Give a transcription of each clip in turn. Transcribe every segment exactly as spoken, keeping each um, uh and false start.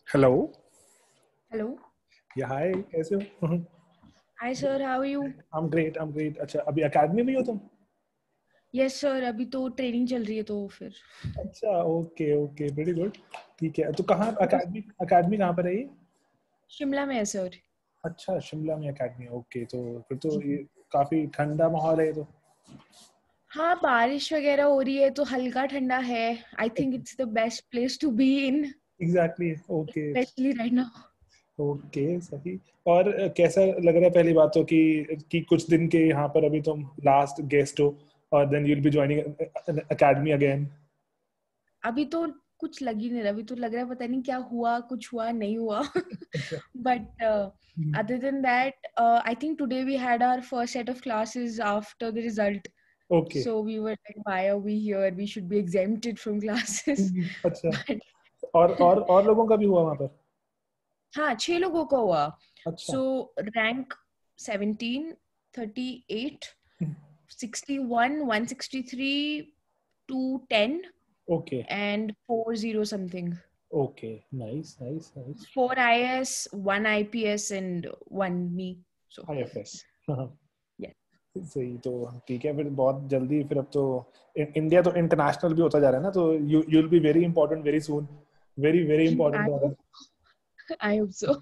Hello. Hello. या hi, कैसे हो? I hi sir, how are you? Am great, I am great. अच्छा, अभी एकेडमी में ही हो तुम? यस सर, अभी तो ट्रेनिंग चल रही है तो फिर अच्छा, ओके ओके, वेरी गुड। ठीक है, तो कहाँ तो एकेडमी एकेडमी कहाँ पर है ये? शिमला में है सर। अच्छा, शिमला में एकेडमी है। ओके, तो फिर तो जी। ये काफी ठंडा माहौल है ये तो। हाँ, बारिश वगैरह हो रही है तो हल्का ठंडा है। I think it's the best place to be in, exactly, okay specially right now. Okay, सही। और अ, कैसा लग रहा है पहली बात तो कि कि कुछ दिन के यहाँ पर अभी तुम लास्ट गेस्ट हो, और then you will be joining academy again. अभी तो कुछ लग ही नहीं रहा, अभी तो लग रहा है पता नहीं क्या हुआ, कुछ हुआ नहीं हुआ। अच्छा। But other than that I think today we had our first set of classes after the result. Okay. So we were like, why are we here? We should be exempted from classes. अच्छा। But और और और लोगों का भी हुआ वहां पर? हाँ, छह लोगों का हुआ. अच्छा। So rank seventeen, thirty-eight, sixty-one, one sixty-three, two ten okay and four zero something. Okay, nice nice nice. Four I A S, one I P S and one me. So IFS. हाँ, yeah. सही। तो ठीक है, फिर बहुत जल्दी फिर अब तो इ- इंडिया तो इंटरनेशनल भी होता जा रहा है ना, तो you you will be very important very soon. Very very I important hope, I hope so.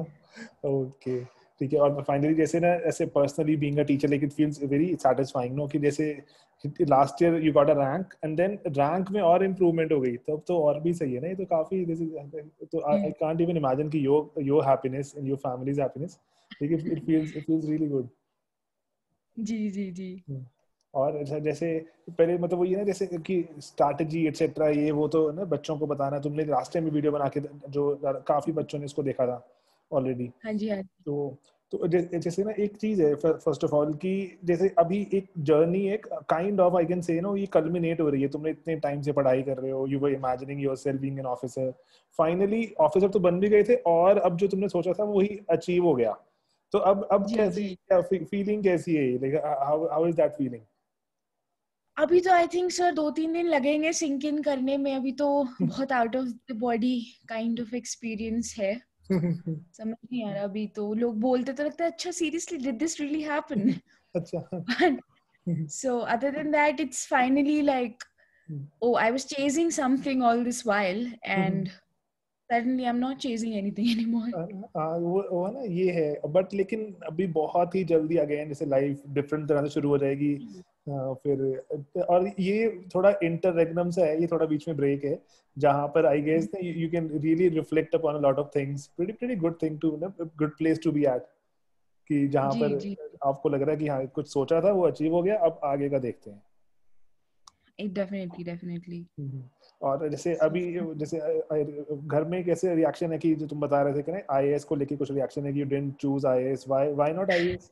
Okay, ठीक है। और फाइनली जैसे ना, ऐसे personally being a teacher, like it feels very satisfying no, कि जैसे last year you got a rank and then rank में और इम्प्रूवमेंट हो गई, तब तो और भी सही है ना ये तो काफी। जैसे तो I Hmm. Can't even imagine कि your your happiness and your family's happiness, लेकिन it feels it feels really good. जी जी जी. हम्म। और अच्छा, जैसे पहले मतलब वो ये ना, जैसे कि स्ट्रैटेजी एटसेट्रा, ये वो तो ना बच्चों को बताना, तुमने लास्ट टाइम भी वीडियो बना के, जो काफी बच्चों ने इसको देखा था ऑलरेडी। हाँ जी, हाँ जी. तो तो जै- जैसे ना एक चीज है, फर्स्ट ऑफ ऑल, कि जैसे अभी एक जर्नी, एक kind of I can say no, ये कल्मिनेट हो रही है। तुमने इतने टाइम से पढ़ाई कर रहे हो, you were imagining yourself being an officer, finally officer तो बन भी गए थे, और अब जो तुमने सोचा था वही अचीव हो गया। तो अब अब जी कैसी, जी. क्या फीलिंग कैसी है, like how how is that feeling? अभी तो आई थिंक सर दो तीन दिन लगेंगे सिंक इन करने में. अभी तो बहुत out of the body kind of experience है. समझ नहीं आ रहा. अभी तो लोग बोलते तो लगता है अच्छा seriously did this really happen. अच्छा। But so other than that it's finally like, oh, I was chasing something all this while and suddenly I'm not chasing anything anymore. हाँ, वो वो ना ये है, बट लेकिन अभी बहुत ही जल्दी अगेन जैसे लाइफ डिफरेंट तरह से शुरू हो जाएगी। हाँ, फिर और ये थोड़ा इंटररेग्नम सा है, ये थोड़ा बीच में ब्रेक है, जहाँ पर I guess you can really reflect upon a lot of things. Pretty pretty good thing to, good place to be at, कि जहाँ जी पर जी. आपको लग रहा है कि हाँ, कुछ सोचा था वो अचीव हो गया, अब आगे का देखते हैं। It definitely definitely. हम्म। और जैसे So अभी, जैसे अ, अ, घर में कैसे रिएक्शन है, कि जो तुम बता रहे थे कि ना आईएएस को लेके कुछ रिएक्शन है, कि you didn't choose IAS, why why not IAS?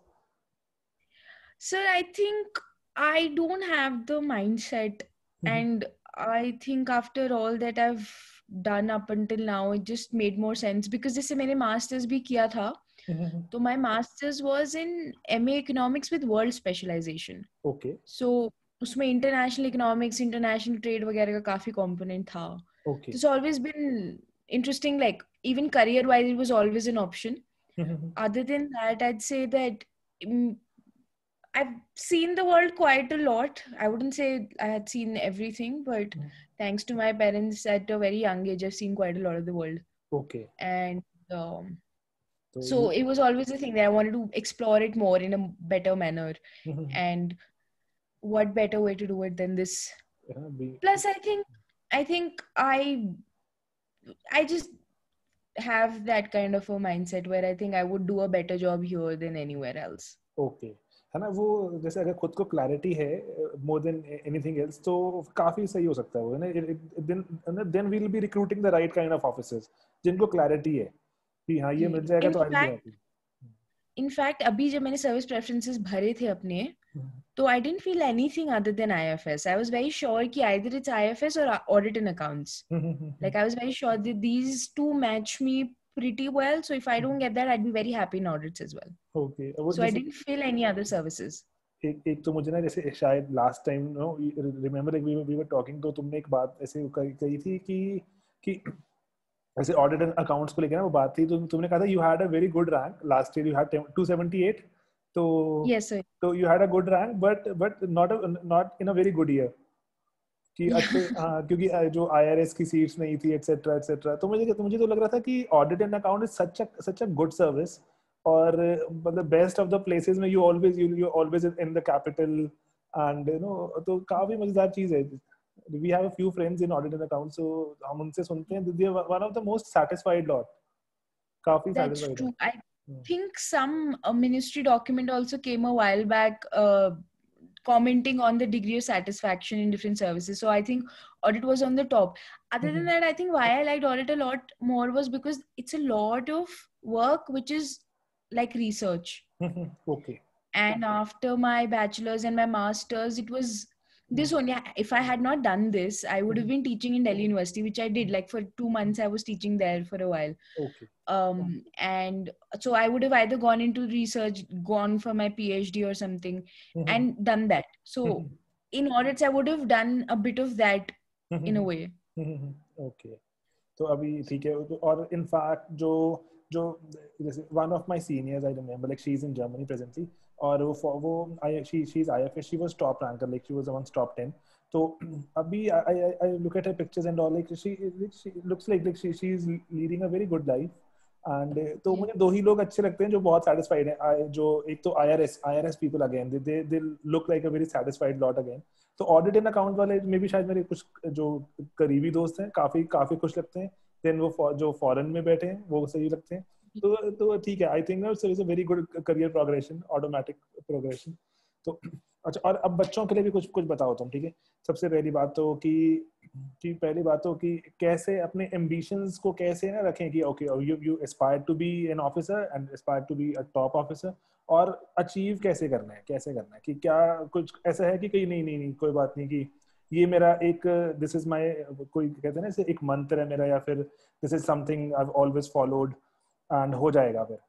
sir, I think I don't have the mindset, and I think after all that I've done up until now, it just made more sense because जैसे मैंने masters भी किया था, तो my masters was in M A economics with world specialization. Okay So उसमें international economics, international trade वगैरह का काफी component था. Okay. It's always been interesting, like even career wise, it was always an option. Other than that, I'd say that mm, I've seen the world quite a lot. I wouldn't say I had seen everything, but thanks to my parents at a very young age, I've seen quite a lot of the world. Okay, And um, तो so ये it was always a thing that I wanted to explore it more in a better manner. And what better way to do it than this? भी Plus, I think, I think I, I just have that kind of a mindset where I think I would do a better job here than anywhere else. Okay, है ना वो। जैसे अगर खुद को clarity है more than anything else, तो काफी सही हो सकता है वो, है ना। Then then we will be recruiting the right kind of officers, जिनको क्लैरिटी है कि हाँ ये जी. मिल जाएगा, तो I will be in fact happy. In fact अभी जब मैंने सर्विस प्रेफरेंसेस भरे थे अपने, तो I didn't feel anything other than I F S. I was very sure कि either it's I F S or audit and accounts. Like I was very sure that these two match me pretty well. So if I don't get that, I'd be very happy in audits as well. Okay, वो So I जैसे didn't feel any other services. एक एक तो मुझे ना, जैसे शायद last time no, remember we we were talking, तो तुमने एक बात ऐसे कही कही थी कि कि ऐसे ऑडिट एंड अकाउंट्स को लेकर ना वो बात थी, तुम तुमने कहा था you had a very good rank last year, you had two seventy eight, तो Yes, sir. तो you had a good rank but but not not in a very good year, कि अच्छे, हाँ, क्योंकि जो आईआरएस की सीट्स नहीं थी एटसेट्रा एटसेट्रा। तो मुझे तो मुझे तो लग रहा था कि audit and account is such a such a good service, और मतलब बेस्ट ऑफ द प्लेसेस में you always you you always in the capital, and you know तो काफी मजेदार चीज है। We have a few friends in audit and account, so हम उनसे सुनते हैं, they are one of the most satisfied lot, काफी That's सैटिस्फाइड true. I है। think some uh, ministry document also came a while back, uh, commenting on the degree of satisfaction in different services. So I think audit was on the top. Other than that, I think why I liked audit a lot more was because it's a lot of work, which is like research. Okay. And after my bachelor's and my master's, it was this only. If I had not done this, I would have been teaching in Delhi University, which I did. Like for two months, I was teaching there for a while. Okay. Um, and so I would have either gone into research, gone for my PhD or something, and done that. So in audits, I would have done a bit of that in a way. Okay. तो अभी ठीक है, और in fact जो जो जैसे one of my seniors, I remember like she is in Germany presently, और वो वो I she she is IFS, she was top ranker, like she was amongst top ten. तो अभी I I look at her pictures and all, like she she looks like like she she is leading a very good life. And तो मुझे दो ही लोग अच्छे लगते हैं जो बहुत सेटिस्फाइड हैं, जो एक तो IRS IRS people again, they they look like a very satisfied lot again. तो ऑडिट एंड अकाउंट वाले में भी शायद मेरे कुछ जो करीबी दोस्त हैं काफी काफी खुश लगते हैं, देन वो जो फॉरेन में बैठे हैं वो सही लगते हैं। तो तो ठीक है, आई थिंक ना it's a very good career progression, automatic progression. तो अच्छा, और अब बच्चों के लिए भी कुछ कुछ बताओ तुम, ठीक है। सबसे पहली बात तो कि कि पहली बात तो कि कैसे अपने एम्बिशंस को कैसे ना रखें कि okay you you aspire to be an officer and aspire to be a top officer, और अचीव कैसे करना है, कैसे करना है, कि क्या कुछ ऐसा है कि कहीं नहीं नहीं नहीं कोई बात नहीं, कि ये मेरा एक दिस इज माय, कोई कहते हैं ना इसे एक मंत्र है मेरा, या फिर this is something I have always followed and हो जाएगा फिर।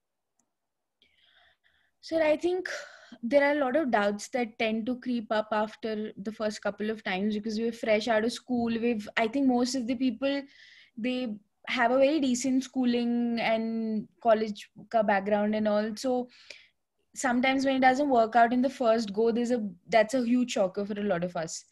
Sir, I think there are a lot of doubts that tend to creep up after the first couple of times because we're fresh out of school. We've, I think most of the people, they have a very decent schooling and college ka background and all. So sometimes when it doesn't work out in the first go, there's a, that's a huge shocker for a lot of us.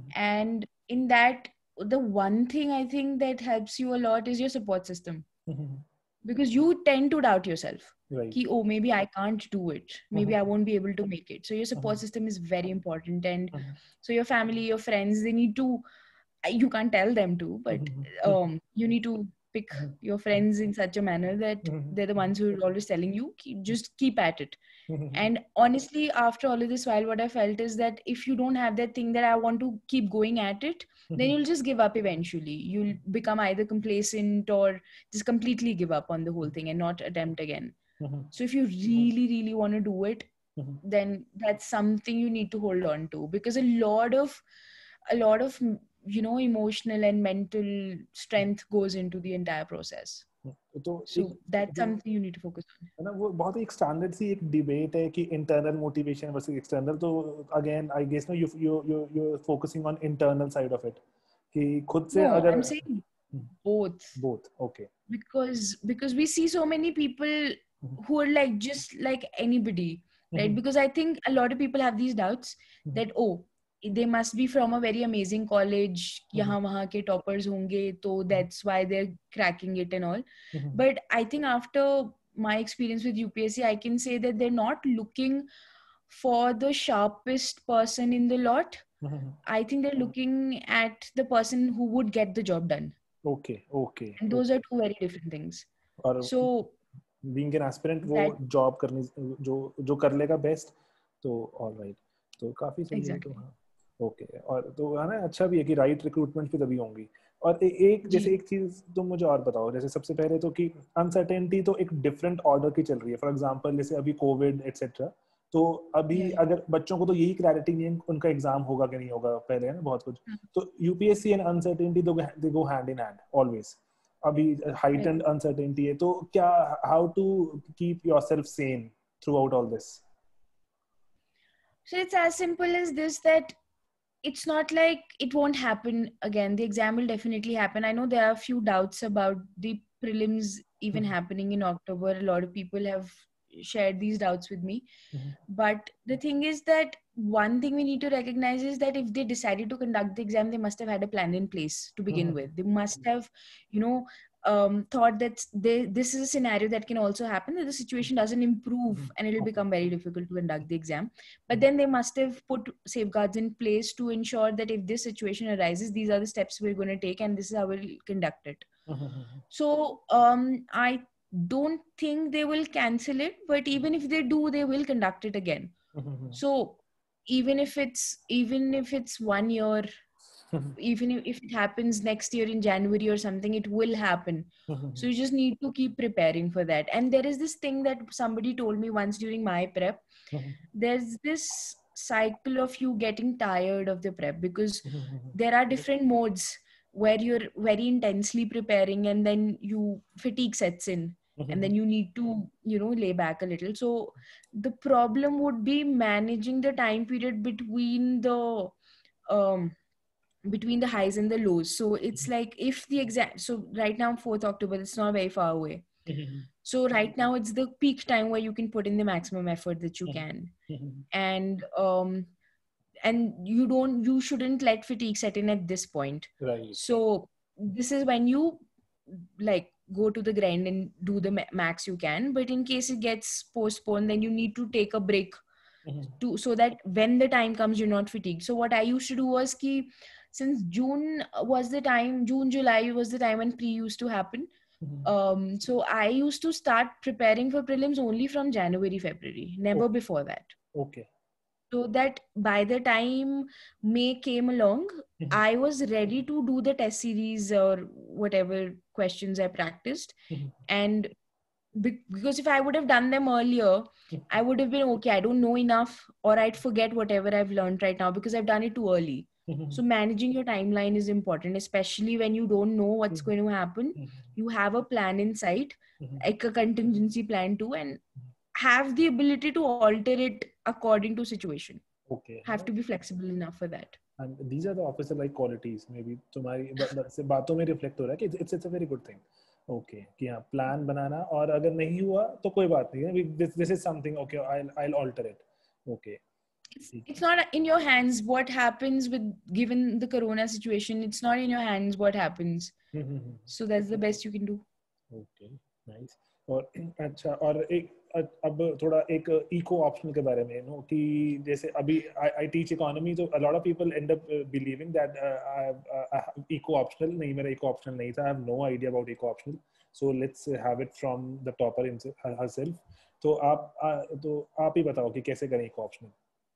And in that, the one thing I think that helps you a lot is your support system. Because you tend to doubt yourself. Right. Ki, oh, maybe I can't do it. Maybe I won't be able to make it. So your support system is very important. And so your family, your friends, they need to, you can't tell them to, but um, you need to pick your friends in such a manner that they're the ones who are always telling you, keep, just keep at it. And honestly, after all of this while, what I felt is that if you don't have that thing that I want to keep going at it, then you'll just give up eventually. You'll become either complacent or just completely give up on the whole thing and not attempt again. So if you really, really want to do it, then that's something you need to hold on to, because a lot of, a lot of, you know, emotional and mental strength goes into the entire process. तो so that's something you need to focus on. है ना, वो बहुत ही एक standard सी एक debate है कि internal motivation versus external. तो again I guess no you you you you focusing on internal side of it, कि खुद से no, अगर I'm saying both. both okay, because because we see so many people who are like just like anybody, right? Because I think a lot of people have these doubts that oh, they must be from a very amazing college, yahan wahan ke toppers honge, so that's why they're cracking it and all. But I think after my experience with U P S C, I can say that they're not looking for the sharpest person in the lot. I think they're looking at the person who would get the job done. okay okay And those are two very different things. और So being an aspirant वो job करनी जो जो कर लेगा best, तो alright, तो काफी सही है। तो हाँ ओके, और तो है ना, अच्छा भी है कि राइट रिक्रूटमेंट भी तभी होंगी। और ए, एक जैसे एक चीज तुम मुझे और बताओ, जैसे सबसे पहले तो कि अनसर्टेनिटी तो एक डिफरेंट ऑर्डर की चल रही है। फॉर एग्जांपल जैसे अभी कोविड एटसेट्रा, तो अभी yeah. अगर बच्चों को तो यही क्लैरिटी नहीं है उनका एग्जाम होगा कि नहीं होगा, पहले है ना बहुत कुछ। तो UPSC and uncertainty they go hand in hand always. अभी heightened uncertainty है, तो क्या how to keep yourself sane throughout all this? So it's as simple as this, that it's not like it won't happen again. The exam will definitely happen. I know there are a few doubts about the prelims even Mhm. happening in October. A lot of people have shared these doubts with me. Mhm. But the thing is that one thing we need to recognize is that if they decided to conduct the exam, they must have had a plan in place to begin Mhm. with. They must have, you know, um, thought that they, this is a scenario that can also happen, that the situation doesn't improve Mhm. and it'll Okay. become very difficult to conduct the exam. But Mhm. then they must have put safeguards in place to ensure that if this situation arises, these are the steps we're going to take and this is how we'll conduct it. Mhm. So um, I don't think they will cancel it, but even if they do, they will conduct it again. Mhm. So even if it's even if it's one year, Mhm. even if if it happens next year in January or something, it will happen. So Mhm. you just need to keep preparing for that. And there is this thing that somebody told me once during my prep. Mhm. There's this cycle of you getting tired of the prep because Mhm. there are different modes where you're very intensely preparing and then you fatigue sets in and then Mhm. you need to, you know, lay back a little. So the problem would be managing the time period between the um between the highs and the lows. So it's like if the exam, so right now fourth October, it's not very far away. Mhm. So right now it's the peak time where you can put in the maximum effort that you can. Mhm. And um and you don't you shouldn't let fatigue set in at this point. Right. So this is when you like go to the grind and do the ma- max you can. But in case it gets postponed, then you need to take a break Mhm. to, so that when the time comes you're not fatigued. So what I used to do was ki, since June was the time, June July was the time when pre used to happen. Mhm. Um so I used to start preparing for prelims only from January February, never Okay. before that. Okay. So that by the time May came along, Mhm. I was ready to do the test series or whatever questions I practiced. Mhm. And be- because if I would have done them earlier, I would have been okay, I don't know enough, or I'd forget whatever I've learned right now because I've done it too early. Mhm. So managing your timeline is important, especially when you don't know what's Mhm. going to happen. Mhm. You have a plan in sight, Mhm. like a contingency plan too, and have the ability to alter it according to situation. Okay. Have to be flexible enough for that. And these are the officer like qualities. Maybe तुम्हारी ब- ब- से बातों में reflect हो रहा है कि it's it's a very good thing. Okay. कि हाँ plan बनाना और अगर नहीं हुआ तो कोई बात नहीं है. We- This this is something. Okay. I'll I'll alter it. Okay. It's, ठीक it's not in your hands what happens with given the corona situation. It's not in your hands what happens. है. हम्म, हम्म, हम्म. So that's the best you can do. Okay nice. और अच्छा और एक अब थोड़ा एक इको ऑप्शनल के बारे में नो कि जैसे अभी आई टीच इकोनॉमी तो a lot of people end up believing that I eco optional नहीं मेरा इको ऑप्शनल नहीं था. I have no idea about eco optional. So let's have it from the topper herself. तो आप uh, तो आप ही बताओ कि कैसे करें eco optional.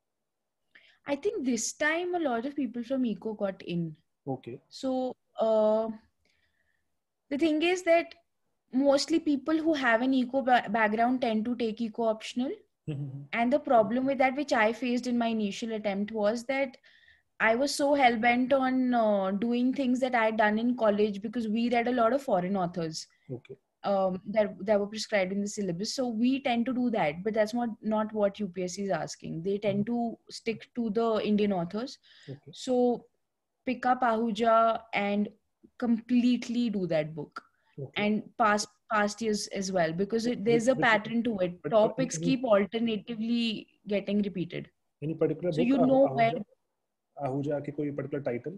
I think this time a lot of people from eco got in. Okay. So uh, the thing is that mostly people who have an eco ba- background tend to take eco optional. And the problem with that, which I faced in my initial attempt, was that I was so hell bent on uh, doing things that I had done in college because we read a lot of foreign authors okay. um, that that were prescribed in the syllabus. So we tend to do that, but that's not not what U P S C is asking. They tend to stick to the Indian authors. Okay. So pick up Ahuja and completely do that book okay. and past past years as well because it, which there's a which pattern to it. but uh, Topics any keep alternatively getting repeated, any particular so book you आहू know where. Ahuja Ahuja के कोई particular title.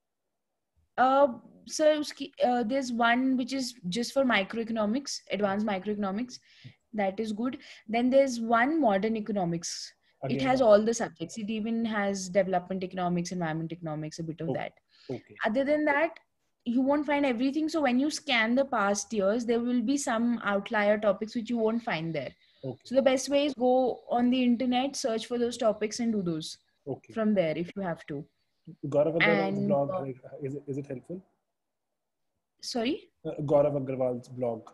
Uh, so uski- uh, there's one which is just for microeconomics, advanced microeconomics. That is good. Then there's one modern economics. It Again has one. all the subjects. It even has development economics, environment economics, a bit of Okay. that. Okay. Other than that, you won't find everything. So when you scan the past years, there will be some outlier topics which you won't find there. Okay. So the best way is go on the internet, search for those topics and do those Okay. from there if you have to. Gaurav Agarwal's And blog, uh, like, is it, is it helpful? sorry? Uh, Gaurav Agarwal's blog.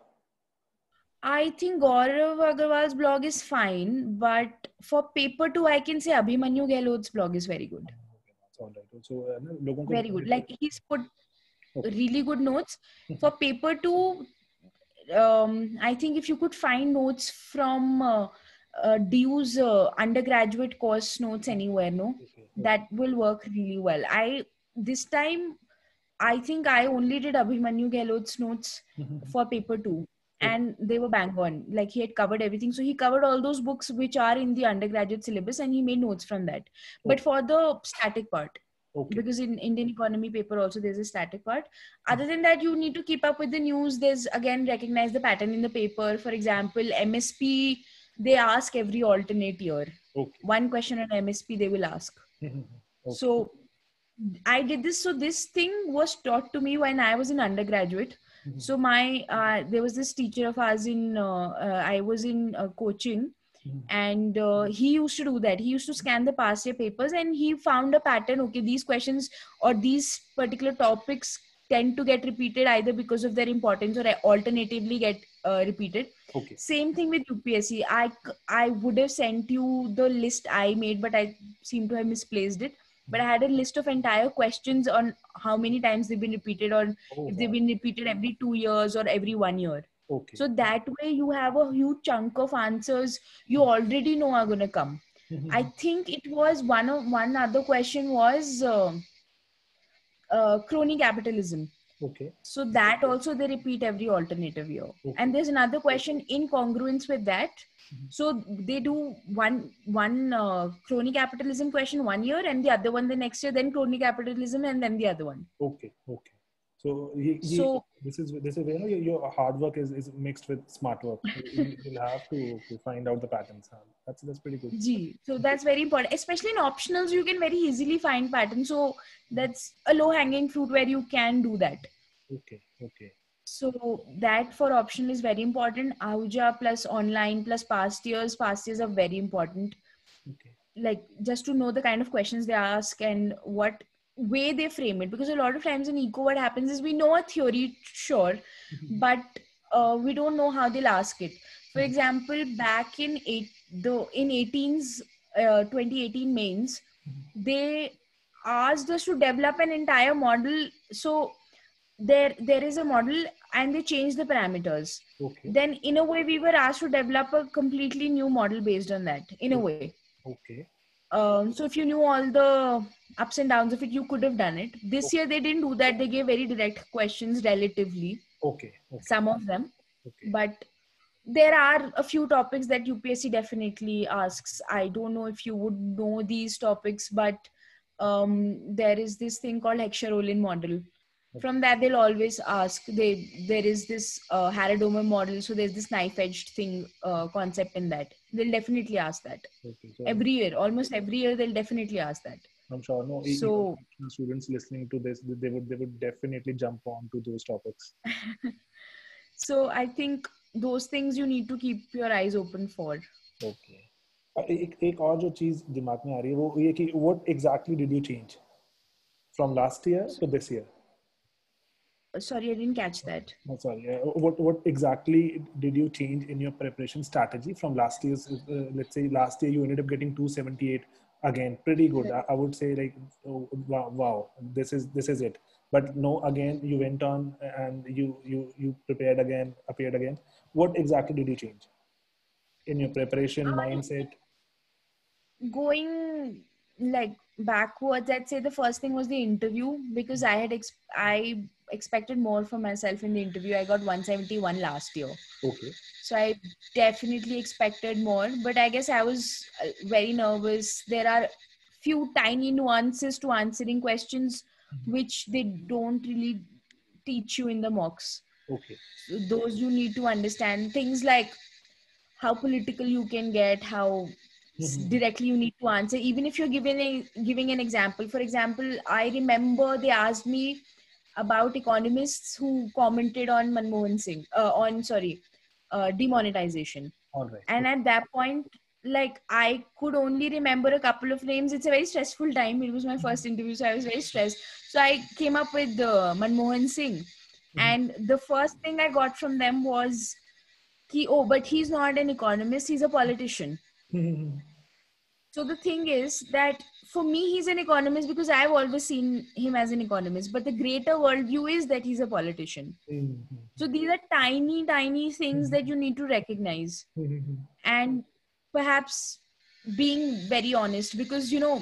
I think Gaurav Agarwal's blog is fine, but for paper two, I can say Abhimanyu Gehlot's blog is very good. Okay, that's all right. So, uh, no, लोगों को Very good. Like he's put okay. really good notes. For paper two, um, I think if you could find notes from uh, uh, D U's uh, undergraduate course notes anywhere, no? that will work really well. I this time I think I only did Abhimanyu Gehlot's notes for paper two, and they were bang on. Like he had covered everything. So he covered all those books which are in the undergraduate syllabus, and he made notes from that. But for the static part, Okay. because in Indian economy paper also there's a static part. Other than that, you need to keep up with the news. There's again recognize the pattern in the paper. For example, M S P, they ask every alternate year. Okay. One question on M S P they will ask. Okay. So I did this. So this thing was taught to me when I was an undergraduate. Mm-hmm. So my uh, there was this teacher of ours in uh, uh, I was in uh, coaching, mm-hmm. and uh, he used to do that. He used to scan the past year papers, and he found a pattern. Okay, these questions or these particular topics tend to get repeated either because of their importance or alternatively get uh, repeated. Okay. Same thing with U P S C. I I would have sent you the list I made, but I seem to have misplaced it. But I had a list of entire questions on how many times they've been repeated, or oh, if they've been repeated every two years or every one year. Okay. So that way you have a huge chunk of answers you already know are going to come. Mm-hmm. I think it was one of one other question was uh, uh, crony capitalism. Okay. So that also they repeat every alternative year. Okay. And there's another question in congruence with that. So they do one one uh, crony capitalism question one year, and the other one the next year, then crony capitalism, and then the other one. Okay, okay. So, he, he, so this is this is you know your hard work is, is mixed with smart work. You, you'll have to, to find out the patterns. That's that's pretty good. Gee, so that's very important, especially in optionals. You can very easily find patterns. So that's a low hanging fruit where you can do that. Okay, okay. So that for optional is very important. Ahuja plus online plus past years. Past years are very important. Okay. Like just to know the kind of questions they ask and what way they frame it. Because a lot of times in eco, what happens is we know a theory, sure, mm-hmm. but uh, we don't know how they'll ask it. For mm-hmm. example, back in eight, the in eighteen's uh, twenty eighteen mains, mm-hmm. they asked us to develop an entire model. So there there is a model and they change the parameters. Okay. Then in a way we were asked to develop a completely new model based on that, in a way. Okay. Um, so if you knew all the ups and downs of it, you could have done it. This okay. year they didn't do that. They gave very direct questions relatively. Okay. okay. Some of them. Okay. But there are a few topics that U P S C definitely asks. I don't know if you would know these topics, but um, there is this thing called Heckscher-Ohlin model. From that, they'll always ask. They there is this uh, Harrod-Domer model, so there's this knife-edged thing uh, concept in that. They'll definitely ask that okay, so every year. Almost every year, they'll definitely ask that. I'm sure. No, so students listening to this, they would they would definitely jump on to those topics. So I think those things you need to keep your eyes open for. Okay. एक एक और जो चीज दिमाग में आ रही है वो ये कि what exactly did you change from last year to this year? Sorry, I didn't catch that. Oh, sorry. Uh, what what exactly did you change in your preparation strategy from last year's? Uh, let's say last year you ended up getting two seventy-eight again, pretty good. I, I would say like, oh, wow, wow, this is this is it. But no, again you went on and you you you prepared again, appeared again. What exactly did you change in your preparation um, mindset? Going like backwards, I'd say the first thing was the interview, because I had ex- I expected more from myself in the interview. I got one seventy-one last year. Okay. So I definitely expected more, but I guess I was very nervous. There are few tiny nuances to answering questions mm-hmm. which they don't really teach you in the mocks. Okay. So those you need to understand. Things like how political you can get, how mm-hmm. directly you need to answer. Even if you're giving a, giving an example. For example, I remember they asked me about economists who commented on Manmohan Singh, uh, on, sorry, uh, demonetization. All right. And okay. at that point, like, I could only remember a couple of names. It's a very stressful time. It was my first interview, so I was very stressed. So I came up with uh, Manmohan Singh. Mm-hmm. And the first thing I got from them was, Ki, oh, but he's not an economist, he's a politician. Mm-hmm. So the thing is that for me, he's an economist because I've always seen him as an economist. But the greater worldview is that he's a politician. Mm-hmm. So these are tiny, tiny things mm-hmm. that you need to recognize. Mm-hmm. And perhaps being very honest, because, you know,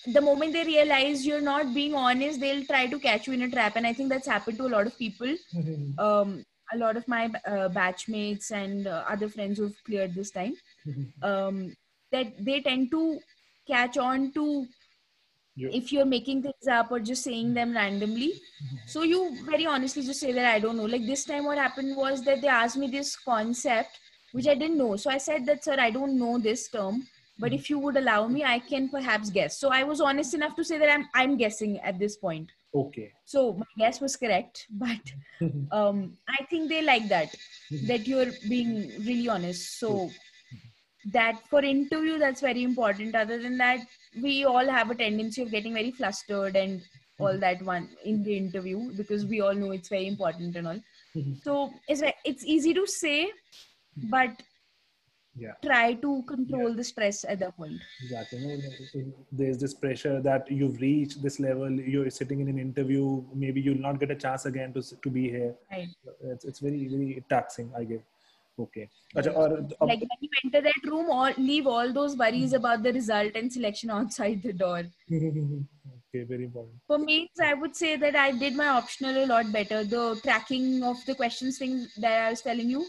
the moment they realize you're not being honest, they'll try to catch you in a trap. And I think that's happened to a lot of people. Mhm. Um, a lot of my uh, batchmates and uh, other friends who've cleared this time, Mhm. um, that they tend to catch on to You. if you're making things up or just saying them randomly. So you very honestly just say that I don't know. Like this time what happened was that they asked me this concept which I didn't know. So I said that, sir, I don't know this term, but if you would allow me, I can perhaps guess. So I was honest enough to say that I'm I'm guessing at this point. Okay. So my guess was correct, but um, I think they like that, that you're being really honest. So that for interview, that's very important. Other than that, we all have a tendency of getting very flustered and all that one in the interview, because we all know it's very important and all. So it's ve- it's easy to say, but Yeah. try to control the stress at that point. Exactly. You know, there's this pressure that you've reached this level. You're sitting in an interview. Maybe you'll not get a chance again to to be here. Right. It's it's very very taxing, I guess. Okay. Right. Achha, और अब Like when you enter that room, or leave all those worries about the result and selection outside the door. okay, very important. For me, I would say that I did my optional a lot better. The tracking of the questions thing that I was telling you,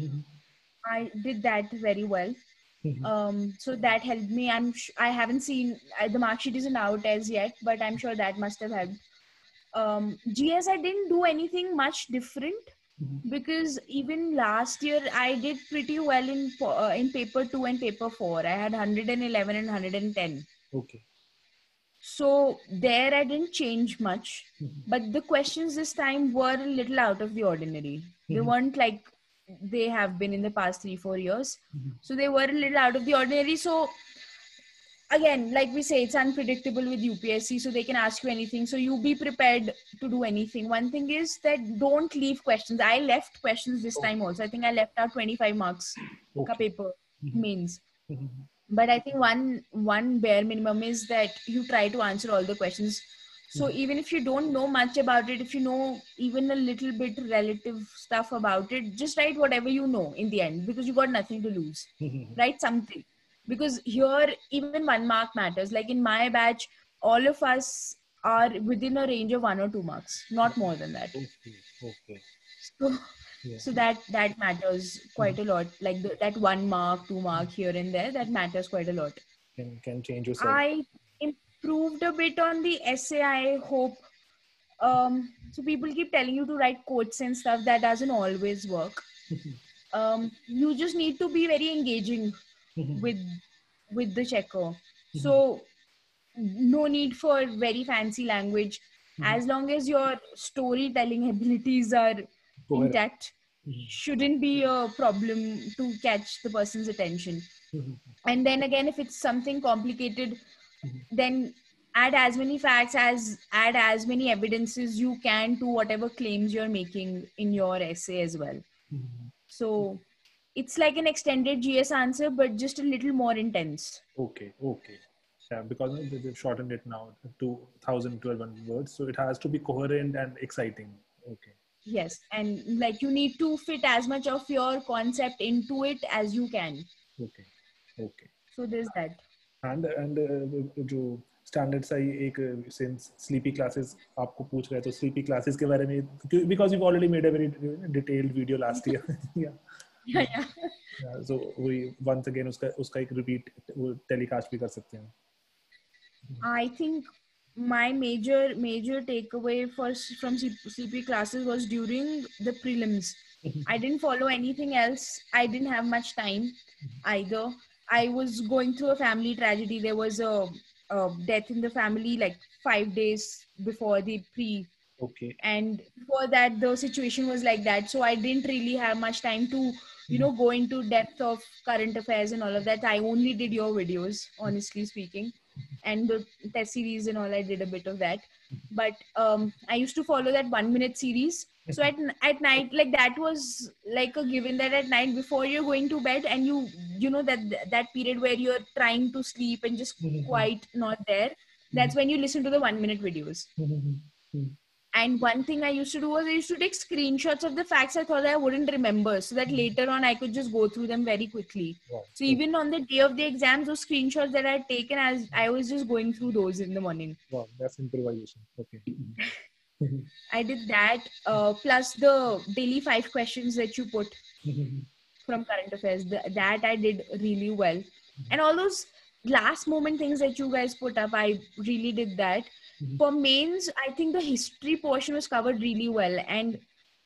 I did that very well. Um, so that helped me. I'm sh- I haven't seen uh, the mark sheet isn't out as yet, but I'm sure that must have helped. Um, G S I didn't do anything much different, because even last year I did pretty well in po- uh, in paper two and paper four. I had one hundred eleven and one hundred ten. Okay. So there I didn't change much, but the questions this time were a little out of the ordinary. They weren't like they have been in the past three, four years. So they were a little out of the ordinary. So again, like we say, it's unpredictable with U P S C, so they can ask you anything. So you be prepared to do anything. One thing is that don't leave questions. I left questions this time also. I think I left out twenty-five marks ka Okay. paper means. But I think one one bare minimum is that you try to answer all the questions. So even if you don't know much about it, if you know even a little bit relative stuff about it, just write whatever you know in the end, because you got nothing to lose. Write something. Because here even one mark matters. Like in my batch, all of us are within a range of one or two marks, not more than that. Okay. Okay. So, Yeah. so that that matters quite a lot. Like the, that one mark, two mark here and there, that matters quite a lot. Can can change yourself. I improved a bit on the essay, I hope. Um, so people keep telling you to write quotes and stuff. That doesn't always work. Um, you just need to be very engaging with with the checker. So no need for very fancy language. As long as your storytelling abilities are Coherent. intact, shouldn't be a problem to catch the person's attention. And then again, if it's something complicated, then add as many facts as add as many evidences you can to whatever claims you're making in your essay as well. So it's like an extended G S answer, but just a little more intense. Okay. Okay. Yeah, because you know, they- they've shortened it now to one thousand twelve hundred words, so it has to be coherent and exciting. Okay. Yes, and like you need to fit as much of your concept into it as you can. Okay. Okay. So there's that. And and uh, जो standard सा ही एक since sleepy classes आपको पूछ रहे हैं तो sleepy classes के बारे में, because you already made a very detailed video last year. Yeah, yeah. So we once again उसका उसका एक रिपीट टेलीकास्ट भी कर सकते हैं. I think my major major takeaway for from C P classes was during the prelims. I didn't follow anything else. I didn't have much time either. I was going through a family tragedy. There was a, a death in the family like five days before the pre. Okay. And before that, the situation was like that. So I didn't really have much time to, you know, go into depth of current affairs and all of that. I only did your videos, honestly speaking. And the test series and all, I did a bit of that. But um, I used to follow that one minute series. So at, at night, like that was like a given that at night before you're going to bed and you, you know, that that period where you're trying to sleep and just quite not there, that's when you listen to the one minute videos. And one thing I used to do was I used to take screenshots of the facts I thought I wouldn't remember, so that later on I could just go through them very quickly. Wow. So even on the day of the exams, those screenshots that I had taken, I was, I was just going through those in the morning. Wow, that's improvisation. Okay. I did that, uh, plus the daily five questions that you put from current affairs. The, that I did really well. And all those last moment things that you guys put up, I really did that. Mhm. For mains, I think the history portion was covered really well. And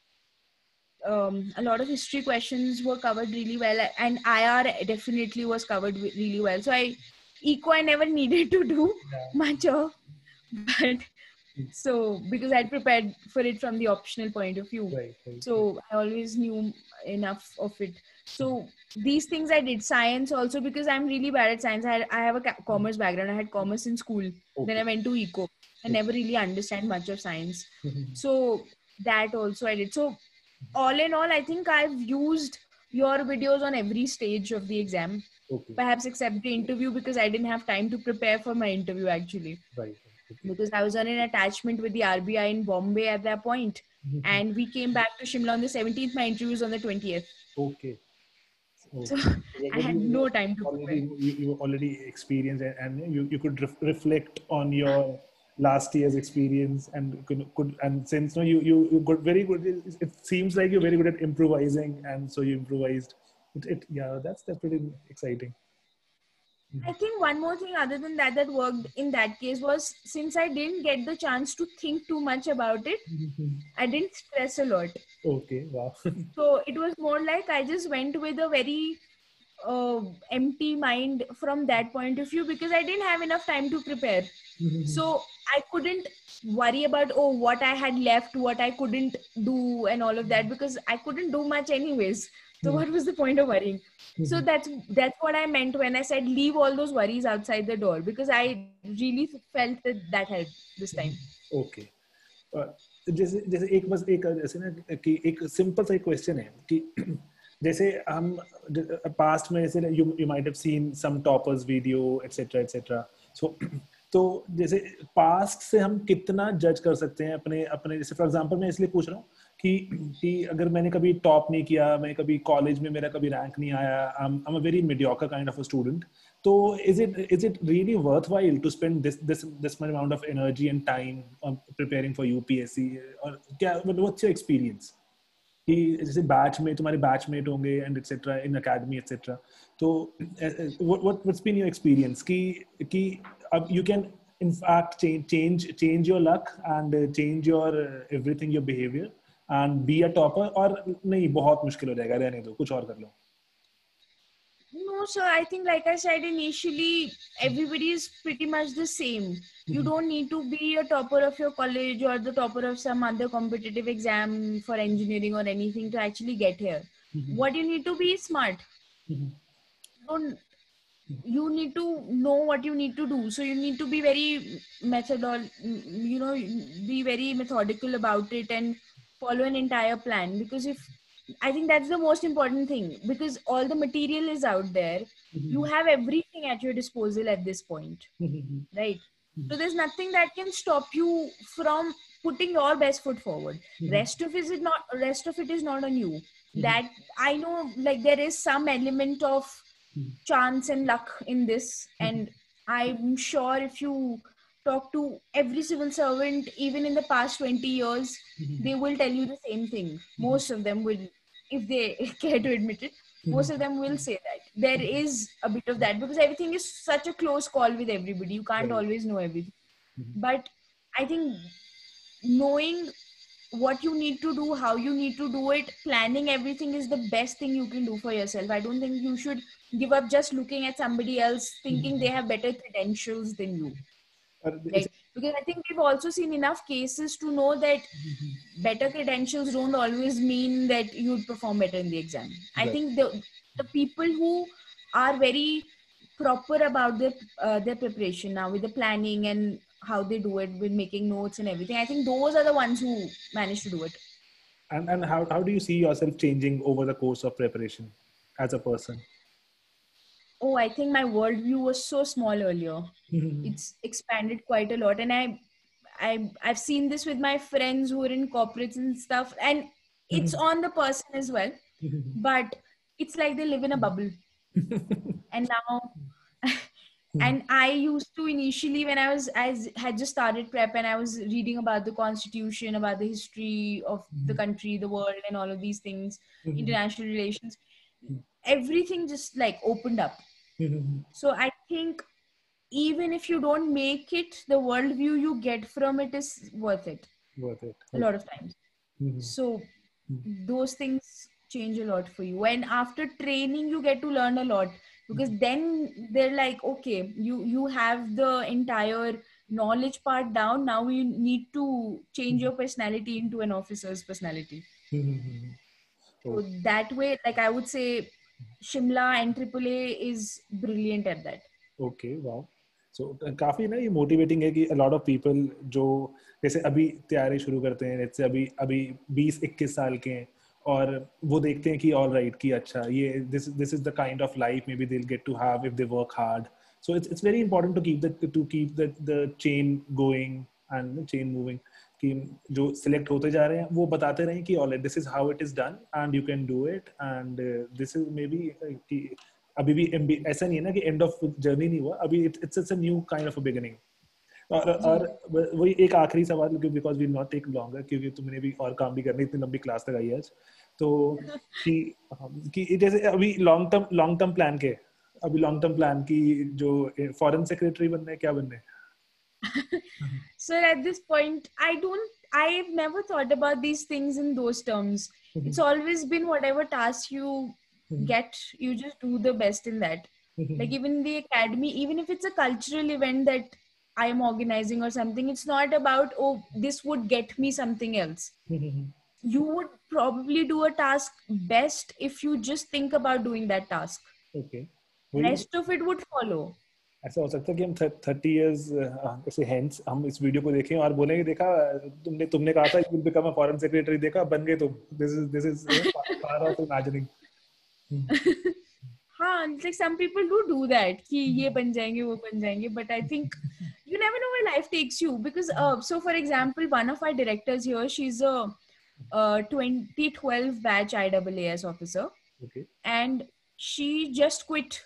um, a lot of history questions were covered really well. And I R definitely was covered wi- really well. So I, eco, I never needed to do Yeah. much of. But so, because I'd prepared for it from the optional point of view. Right, right. So I always knew enough of it. So these things I did. Science also, because I'm really bad at science. I, had, I have a ca- commerce background. I had commerce in school. Then I Okay. went to eco. I Okay. never really understand much of science. Mhm. So that also I did. So all in all, I think I've used your videos on every stage of the exam. Okay. Perhaps except the interview, because I didn't have time to prepare for my interview actually. Right. Okay. Because I was on an attachment with the R B I in Bombay at that point. Mhm. And we came back to Shimla on the seventeenth. My interview was on the twentieth. Okay. So Okay. I But had you no were time to already prepare. you, you were already experienced, and, and you, you could ref, reflect on your last year's experience, and could, could and since no you you, you got very good. It, it seems like you're very good at improvising, and so you improvised. It, it yeah, that's that's pretty exciting. I think one more thing other than that that worked in that case was, since I didn't get the chance to think too much about it, I didn't stress a lot. Okay. Wow. So it was more like I just went with a very uh, empty mind from that point of view, because I didn't have enough time to prepare. So I couldn't worry about, oh, what I had left, what I couldn't do, and all of that, because I couldn't do much anyways. So what was the point of worrying? So that's that's what I meant when I said leave all those worries outside the door, because I really felt that that helped this time. Okay. Uh, जैसे जैसे एक बस एक जैसे ना कि एक simple सा क्वेश्चन है कि जैसे हम पास्ट में जैसे you you might have seen some toppers video etcetera etcetera so तो जैसे पास्ट से हम कितना जज कर सकते हैं अपने अपने जैसे फॉर एग्जांपल मैं इसलिए पूछ रहा हूँ कि कि अगर मैंने कभी टॉप नहीं किया, मैं कभी कॉलेज में मेरा कभी रैंक नहीं आया, I am a very mediocre kind of a student, तो is it is it really worthwhile to spend this this this much amount of energy and time on preparing for U P S C? और क्या what's your experience? कि जैसे batch में तुम्हारे batchmate होंगे and etcetera in academy etcetera, तो what what what's been your experience कि कि अब you can in fact change change change your luck and uh, change your uh, everything your behavior and be a topper, और नहीं बहुत मुश्किल हो जाएगा, रहने दो कुछ और कर लो. No, so I think, like I said initially, everybody is pretty much the same. You don't need to be a topper of your college or the topper of some other competitive exam for engineering or anything to actually get here. What you need to be is smart. Don't, you need to know what you need to do. So you need to be very methodol, you know, be very methodical about it and follow an entire plan. Because if, I think that's the most important thing, because all the material is out there. You have everything at your disposal at this point, right? So there's nothing that can stop you from putting your best foot forward. Rest of it is not, rest of it is not on you. That I know, like there is some element of chance and luck in this, and I'm sure if you talk to every civil servant, even in the past twenty years, they will tell you the same thing. Most of them will, if they care to admit it, most of them will say that there is a bit of that, because everything is such a close call with everybody. You can't Right. always know everything. But I think knowing what you need to do, how you need to do it, planning everything is the best thing you can do for yourself. I don't think you should give up just looking at somebody else thinking they have better credentials than you. और Right? Because I think we've also seen enough cases to know that better credentials don't always mean that you'd perform better in the exam. I Right. think the the people who are very proper about their uh, their preparation now, with the planning and how they do it, with making notes and everything, I think those are the ones who manage to do it. And and how how do you see yourself changing over the course of preparation as a person? Oh, I think my worldview was so small earlier. It's expanded quite a lot, and I I I've seen this with my friends who are in corporates and stuff, and it's on the person as well. But it's like they live in a bubble. And now, and I used to initially, when I was, I had just started prep and I was reading about the constitution, about the history of the country, the world, and all of these things, international relations, everything just like opened up. So I think even if you don't make it, the worldview you get from it is worth it. Worth it. A lot of times. So those things change a lot for you. And after training, you get to learn a lot, because then they're like, okay, you you have the entire knowledge part down. Now you need to change your personality into an officer's personality. So that way, like I would say, Shimla and triple A is brilliant at that. Okay, wow. So काफी ना ये motivating है कि a lot of people जो जैसे अभी तैयारी शुरू करते हैं, जैसे अभी अभी बीस इक्कीस साल के हैं और वो देखते हैं कि all right कि अच्छा ये this this is the kind of life maybe they'll get to have if they work hard. So it's it's very important to keep the to keep the the chain going and the chain moving. कि जो select होते जा रहे हैं वो बताते रहें कि all right this is how it is done and you can do it and uh, this is maybe uh, कि अभी भी ऐसा नहीं है ना कि एंड ऑफ जर्नी नहीं हुआ अभी it's it's a new kind of a beginning और और वही एक आखिरी सवाल because we not take longer क्योंकि तुमने भी और काम भी करनी इतनी लंबी क्लास तक आई आज तो कि कि जैसे अभी long term long term plan के अभी लॉन्ग टर्म प्लान की जो फॉरेन सेक्रेटरी बनना है क्या बनना है So at this point I don't I've never thought about these things in those terms. Mm-hmm. It's always been whatever task you get, you just do the best in that. Like even the academy, even if it's a cultural event that I am organizing or something, it's not about, oh, this would get me something else. You would probably do a task best if you just think about doing that task. Okay. Rest of it would follow. ऐसा हो सकता है कि हम thirty years ऐसे hence हम इस video को देखें और बोलेंगे देखा तुमने तुमने कहा था you will become a foreign secretary देखा बन गए तुम this is this is far of imagining हाँ, like some people do do that कि ये बन जाएंगे वो बन जाएंगे, but I think you never know where life takes you because uh, so for example one of our directors here, she's a uh, twenty twelve batch I A A S officer. Okay. And she just quit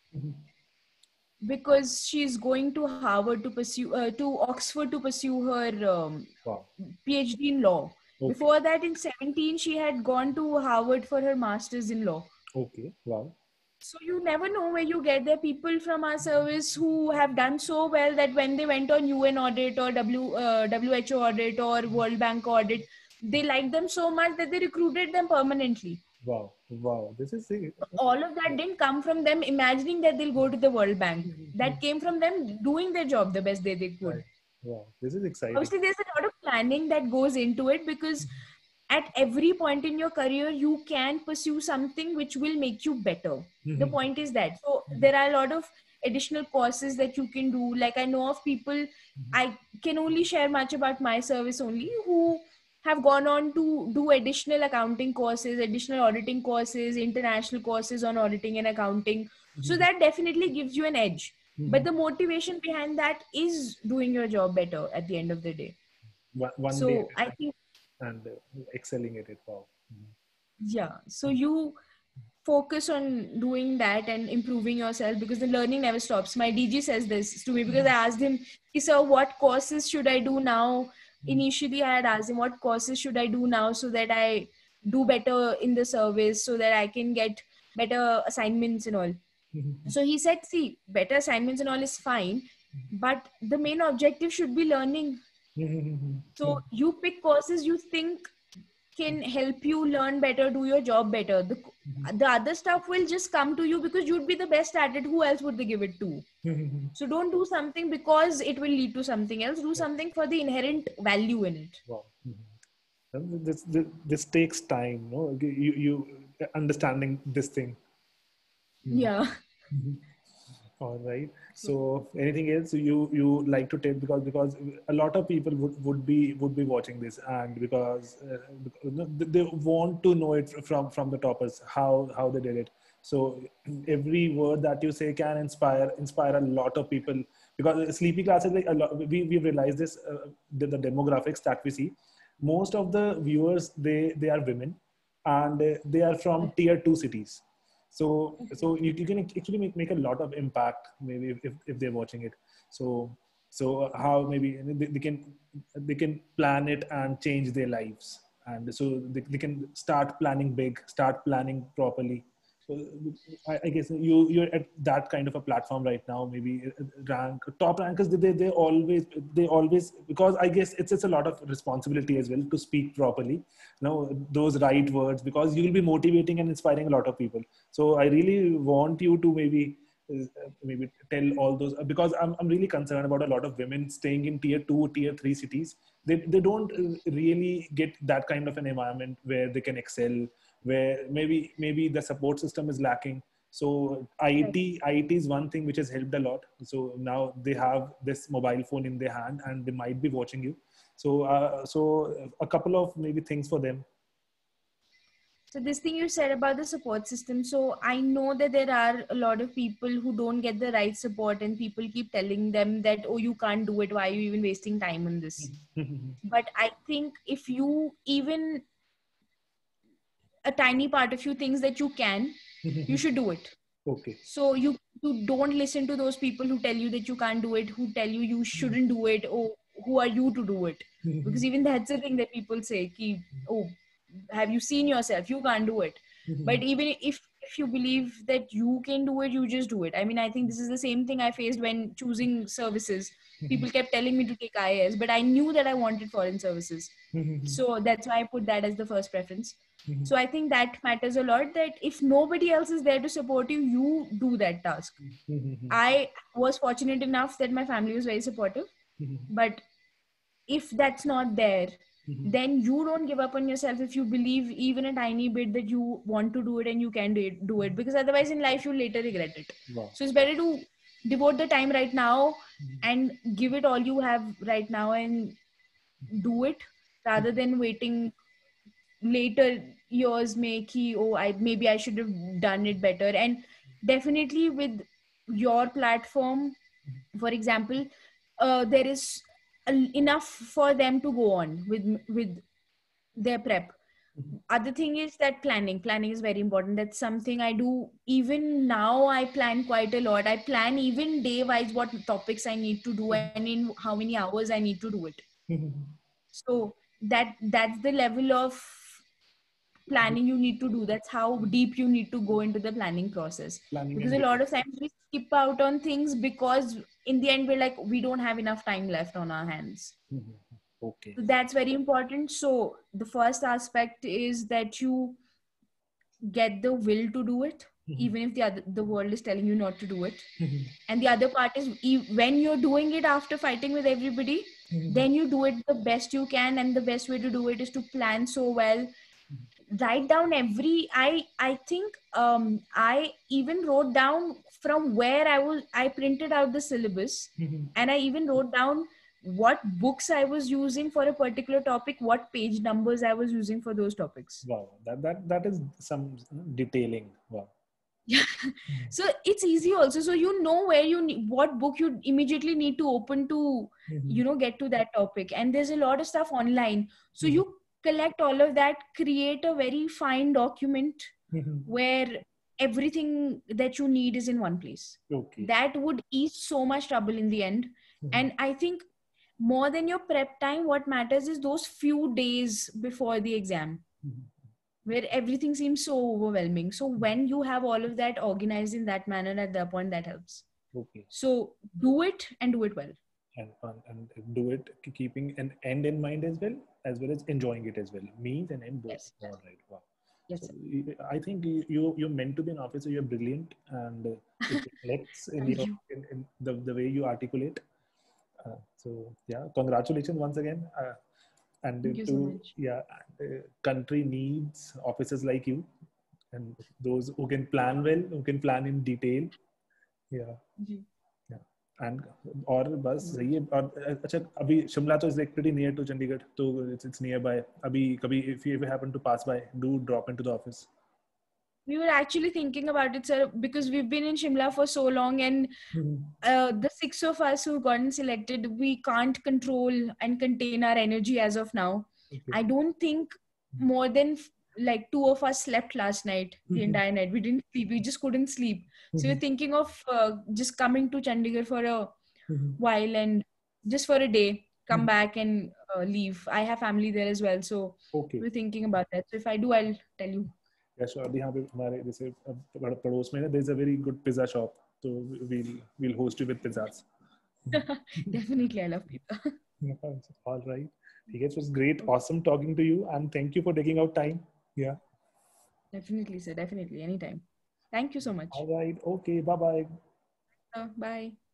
because she's going to Harvard to pursue uh, to Oxford to pursue her um, wow. PhD in law. Okay. Before that in seventeen she had gone to Harvard for her master's in law. Okay, wow. So you never know where you get. There people from our service who have done so well that when they went on U N audit or W uh, W H O audit or World Bank audit, they liked them so much that they recruited them permanently. Wow, wow, this is it. All of that didn't come from them imagining that they'll go to the World Bank. That came from them doing their job the best they, they could. Right. Wow, this is exciting. Obviously, there's a lot of planning that goes into it because at every point in your career, you can pursue something which will make you better. Mm-hmm. The point is that. So there are a lot of additional courses that you can do. Like I know of people, mm-hmm. I can only share much about my service only, who have gone on to do additional accounting courses, additional auditing courses, international courses on auditing and accounting. Mm-hmm. So that definitely gives you an edge. Mm-hmm. But the motivation behind that is doing your job better at the end of the day. One, one so day I think and uh, excelling at it. Wow. Mm-hmm. Yeah. So you focus on doing that and improving yourself because the learning never stops. My D G says this to me because I asked him, sir, what courses should I do now? Initially, I had asked him, what courses should I do now so that I do better in the service, so that I can get better assignments and all. Mm-hmm. So he said, see, better assignments and all is fine, but the main objective should be learning. Mm-hmm. So you pick courses you think can help you learn better, do your job better. The, mm-hmm. the other stuff will just come to you because you'd be the best at it. Who else would they give it to? Mm-hmm. So don't do something because it will lead to something else. Do something for the inherent value in it. Wow. Mm-hmm. This, this, this takes time, no? You, you understanding this thing. Mm-hmm. Yeah. Mm-hmm. All right. So anything else you you like to take, because because a lot of people would, would be would be watching this, and because uh, they want to know it from from the toppers how how they did it. So every word that you say can inspire inspire a lot of people because sleepy classes, like a lot, we we realized this, uh, the, the demographics that we see, most of the viewers, they they are women, and uh, they are from tier two cities. So so you, you can actually make, make a lot of impact maybe if, if, if they're watching it. So so how maybe they, they can they can plan it and change their lives, and so they, they can start planning big, start planning properly. So I, I guess you you're at that kind of a platform right now. Maybe rank top rankers. They, they they always they always, because I guess it's it's a lot of responsibility as well to speak properly. You know, those right words, because you will be motivating and inspiring a lot of people. So I really want you to maybe uh, maybe tell all those, because I'm I'm really concerned about a lot of women staying in tier two, tier three cities. They they don't really get that kind of an environment where they can excel, where maybe maybe the support system is lacking. So I T I T is one thing which has helped a lot. So now they have this mobile phone in their hand and they might be watching you. So uh, so a couple of maybe things for them. So this thing you said about the support system. So I know that there are a lot of people who don't get the right support, and people keep telling them that, oh, you can't do it. Why are you even wasting time on this? But I think if you even a tiny part of you thinks that you can, you should do it. Okay. So you, you don't listen to those people who tell you that you can't do it, who tell you you shouldn't do it, or who are you to do it? Because even that's the thing that people say, ki, oh, have you seen yourself? You can't do it. But even if, if you believe that you can do it, you just do it. I mean, I think this is the same thing I faced when choosing services. People kept telling me to take I A S, but I knew that I wanted foreign services. So that's why I put that as the first preference. So I think that matters a lot, that if nobody else is there to support you, you do that task. I was fortunate enough that my family was very supportive. But if that's not there, then you don't give up on yourself if you believe even a tiny bit that you want to do it and you can do it, do it. Because otherwise in life, you'll later regret it. Wow. So it's better to devote the time right now and give it all you have right now and do it, rather than waiting later years may ki, oh, I maybe I should have done it better. And definitely with your platform, for example, uh, there is a- enough for them to go on with with their prep. Other thing is that planning planning is very important. That's something I do even now. I plan quite a lot. I plan even day wise what topics I need to do and in how many hours I need to do it. So that that's the level of planning you need to do. That's how deep you need to go into the planning process. Planning Because and a lot detail. of times we skip out on things because in the end we're like, we don't have enough time left on our hands. Okay. So that's very important. So the first aspect is that you get the will to do it, even if the other, the world is telling you not to do it. And the other part is e- when you're doing it after fighting with everybody, then you do it the best you can. And the best way to do it is to plan so well. Write down every, I I think um I even wrote down from where I was, I printed out the syllabus, and I even wrote down what books I was using for a particular topic, what page numbers I was using for those topics. Wow. That that that is some detailing. Wow. So it's easy also. So you know where you need, what book you immediately need to open to, you know, get to that topic. And there's a lot of stuff online. So you collect all of that, create a very fine document where everything that you need is in one place. Okay. That would ease so much trouble in the end. And I think more than your prep time, what matters is those few days before the exam, where everything seems so overwhelming. So when you have all of that organized in that manner, at that point, that helps. Okay. So do it and do it well. And fun, and do it keeping an end in mind as well, as well as enjoying it as well. Means and end both. Yes. All right. Wow. Yes. So I think you, you you're meant to be an officer. You're brilliant, and it reflects in your you. in, in the, the way you articulate. Uh, so yeah, congratulations once again. Uh, and Thank you to so much. yeah, uh, country needs officers like you, and those who can plan well, who can plan in detail. Yeah. Ji. And और बस सही है. और अच्छा, अभी शिमला तो is like pretty near to Chandigarh, तो it's it's nearby. अभी कभी if you ever happen to pass by, do drop into the office. we were actually thinking about it, sir, because we've been in Shimla for so long, and Mhm. uh, the six of us who've gotten selected, we can't control and contain our energy as of now. Okay. I don't think more than f- like two of us slept last night, the Mhm. entire night. We didn't sleep. We just couldn't sleep. So we're Mhm. thinking of uh, just coming to Chandigarh for a Mhm. while and just for a day, come Mhm. back and uh, leave. I have family there as well, so Okay. we're thinking about that. So if I do, I'll tell you. Yeah, sure. अभी यहाँ पे हमारे जैसे अ, पड़- पड़ोस में ना, there's a very good pizza shop, so we'll we'll host you with pizzas. Definitely, I love pizza. All right. ठीक है, so it's great, awesome talking to you, and thank you for taking out time. Yeah. Definitely, sir. Definitely, anytime. Thank you so much. All right. Okay. Bye bye. Uh, bye.